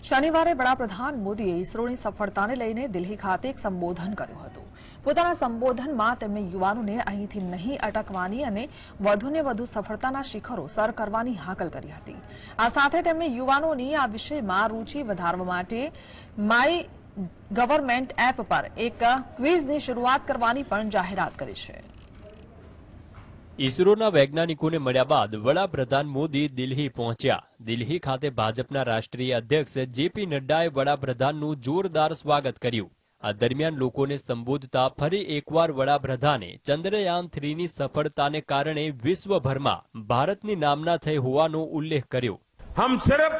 શનિવારે વડાપ્રધાન મોદીએ ઇસરોની સફળતાને લઈને દિલ્હી ખાતે એક સંબોધન કર્યું હતું। પોતાના સંબોધનમાં તેમણે યુવાનોને અહીંથી નહીં અટકવાની અને વધુને વધુ સફળતાના શિખરો સર કરવાની હાકલ કરી હતી। આ સાથે તેમણે યુવાનોની આ વિષયમાં રૂચિ વધારવા માટે માય ગવર્નમેન્ટ એપ પર એક ક્વિઝની શરૂઆત કરવાની પણ જાહેરાત કરી છે। ઈસરોના વૈજ્ઞાનિકોને મળ્યા બાદ વડાપ્રધાન મોદી દિલ્હી પહોંચ્યા। દિલ્હી ખાતે ભાજપના રાષ્ટ્રીય અધ્યક્ષ જેપી નડ્ડાએ વડાપ્રધાનનું જોરદાર સ્વાગત કર્યું। આ દરમિયાન લોકોને સંબોધતા ફરી એકવાર વડાપ્રધાને ચંદ્રયાન 3ની સફળતાને કારણે વિશ્વભરમાં ભારતની નામના થઈ હોવાનો ઉલ્લેખ કર્યો। हम सिर्फ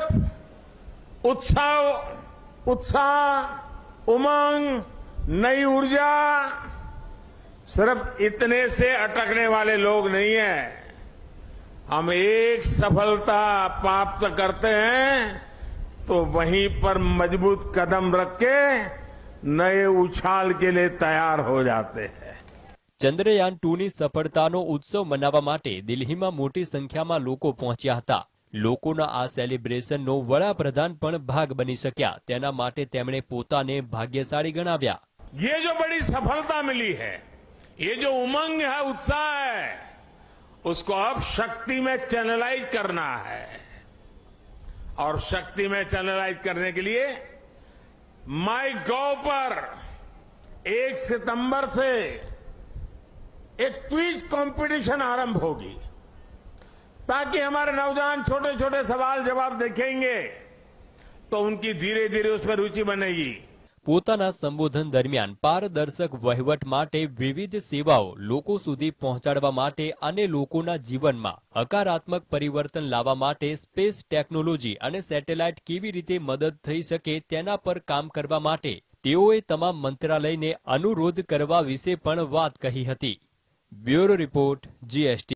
उत्साह, उमंग, नई ऊर्जा सिर्फ इतने से अटकने वाले लोग नहीं हैं। हम एक सफलता प्राप्त करते हैं तो वहीं पर मजबूत कदम रख के नए उछाल के लिए तैयार हो जाते हैं। चंद्रयान 2ની સફળતાનો ઉત્સવ મનાવવા માટે દિલ્હીમાં મોટી સંખ્યામાં લોકો પહોંચ્યા હતા। લોકોના આ સેલિબ્રેશનનો વડાપ્રધાન પણ ભાગ બની શક્યા। તેના માટે તેમણે પોતાને ભાગ્યશાળી ગણાવ્યા। ये जो बड़ी सफलता मिली है, ये जो उमंग है, उत्साह है, उसको अब शक्ति में चैनलाइज करना है। और शक्ति में चैनलाइज करने के लिए माई गॉव पर 1 सितंबर से एक क्विज कंपटीशन आरंभ होगी, ताकि हमारे नौजवान छोटे छोटे सवाल जवाब देखेंगे तो उनकी धीरे धीरे उसमें रुचि बनेगी। પોતાના સંબોધન દરમિયાન પારદર્શક વહીવટ માટે વિવિધ સેવાઓ લોકો સુધી પહોંચાડવા માટે અને લોકોના જીવનમાં હકારાત્મક પરિવર્તન લાવવા માટે સ્પેસ ટેકનોલોજી અને સેટેલાઇટ કેવી રીતે મદદ થઈ શકે તેના પર કામ કરવા માટે તેઓએ તમામ મંત્રાલયને અનુરોધ કરવા વિશે પણ વાત કહી હતી। Bureau report, GST।